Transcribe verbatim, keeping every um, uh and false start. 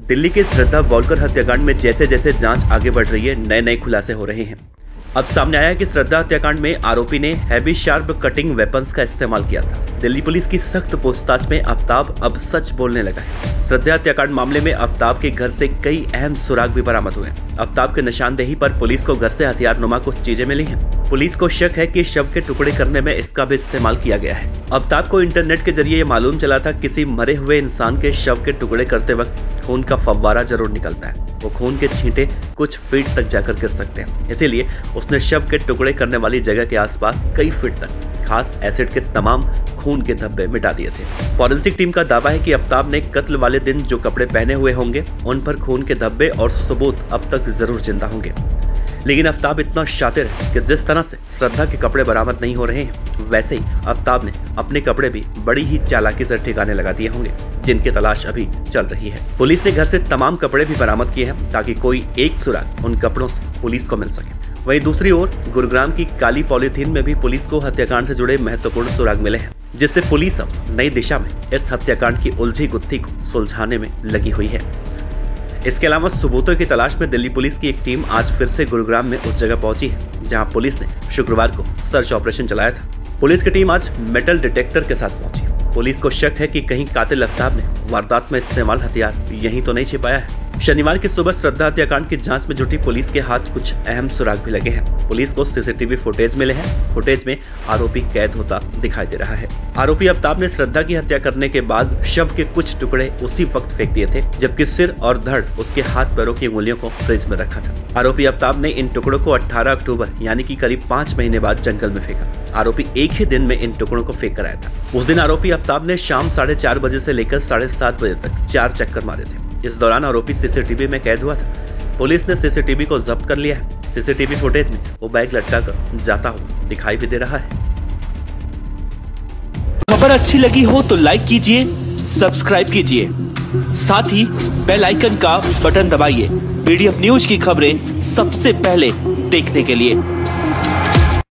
दिल्ली के श्रद्धा वॉलकर हत्याकांड में जैसे जैसे जांच आगे बढ़ रही है, नए नए खुलासे हो रहे हैं। अब सामने आया है कि श्रद्धा हत्याकांड में आरोपी ने हैवी शार्प कटिंग वेपन्स का इस्तेमाल किया था। दिल्ली पुलिस की सख्त पूछताछ में आफ्ताब अब सच बोलने लगा है। श्रद्धा हत्याकांड मामले में आफ्ताब के घर से कई अहम सुराग भी बरामद हुए। आफ्ताब के निशानदेही पर पुलिस को घर से हथियार नुमा कुछ चीजें मिली हैं। पुलिस को शक है कि शव के टुकड़े करने में इसका भी इस्तेमाल किया गया है। आफ्ताब को इंटरनेट के जरिए ये मालूम चला था किसी मरे हुए इंसान के शव के टुकड़े करते वक्त खून का फव्वारा जरूर निकलता है। वो खून के छींटे कुछ फीट तक जाकर गिर सकते हैं, इसीलिए उसने शव के टुकड़े करने वाली जगह के आसपास कई फीट तक खास एसिड के तमाम खून के धब्बे मिटा दिए थे। फॉरेंसिक टीम का दावा है कि आफ्ताब ने कत्ल वाले दिन जो कपड़े पहने हुए होंगे उन पर खून के धब्बे और सबूत अब तक जरूर जिंदा होंगे। लेकिन आफ्ताब इतना शातिर है कि जिस तरह से श्रद्धा के कपड़े बरामद नहीं हो रहे हैं, वैसे ही आफ्ताब ने अपने कपड़े भी बड़ी ही चालाकी से ठिकाने लगा दिए होंगे, जिनकी तलाश अभी चल रही है। पुलिस ने घर से तमाम कपड़े भी बरामद किए हैं ताकि कोई एक सुराग उन कपड़ों से पुलिस को मिल सके। वहीं दूसरी ओर गुरुग्राम की काली पॉलीथीन में भी पुलिस को हत्याकांड से जुड़े महत्वपूर्ण सुराग मिले हैं, जिससे पुलिस अब नई दिशा में इस हत्याकांड की उलझी गुत्थी को सुलझाने में लगी हुई है। इसके अलावा सबूतों की तलाश में दिल्ली पुलिस की एक टीम आज फिर से गुरुग्राम में उस जगह पहुंची है जहां पुलिस ने शुक्रवार को सर्च ऑपरेशन चलाया था। पुलिस की टीम आज मेटल डिटेक्टर के साथ पहुंची। पुलिस को शक है कि कहीं कातिल आफ्ताब ने वारदात में इस्तेमाल हथियार यहीं तो नहीं छिपाया है। शनिवार की सुबह श्रद्धा हत्याकांड की जांच में जुटी पुलिस के हाथ कुछ अहम सुराग भी लगे हैं। पुलिस को सीसीटीवी फुटेज मिले हैं। फुटेज में आरोपी कैद होता दिखाई दे रहा है। आरोपी आफ्ताब ने श्रद्धा की हत्या करने के बाद शव के कुछ टुकड़े उसी वक्त फेंक दिए थे, जबकि सिर और धड़ उसके हाथ पैरों की उंगलियों को फ्रिज में रखा था। आरोपी आफ्ताब ने इन टुकड़ों को अठारह अक्टूबर यानी कि करीब पाँच महीने बाद जंगल में फेंका। आरोपी एक ही दिन में इन टुकड़ों को फेंक कर आया था। उस दिन आरोपी आफ्ताब ने शाम साढ़े चार बजे से लेकर साढ़े सात बजे तक चार चक्कर मारे थे। इस दौरान आरोपी सीसीटीवी में कैद हुआ था। पुलिस ने सीसीटीवी को जब्त कर लिया है। सीसीटीवी फुटेज में वो बैग लटकाकर जाता हुआ दिखाई भी दे रहा है। खबर अच्छी लगी हो तो लाइक कीजिए, सब्सक्राइब कीजिए, साथ ही बेल आइकन का बटन दबाइए। पीडीएफ न्यूज की खबरें सबसे पहले देखने के लिए।